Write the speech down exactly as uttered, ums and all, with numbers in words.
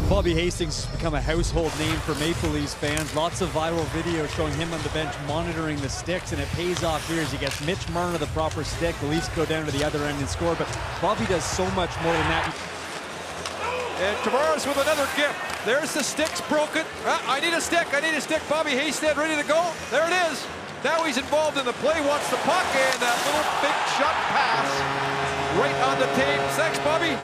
Bobby Hastings has become a household name for Maple Leafs fans. Lots of viral videos showing him on the bench monitoring the sticks, and it pays off here as he gets Mitch Marner the proper stick. The Leafs go down to the other end and score, but Bobby does so much more than that. And Tavares with another gift. There's the sticks broken. Uh, I need a stick, I need a stick. Bobby Hastings ready to go. There it is. Now he's involved in the play, wants the puck, and that little big shot pass right on the tape. Thanks, Bobby.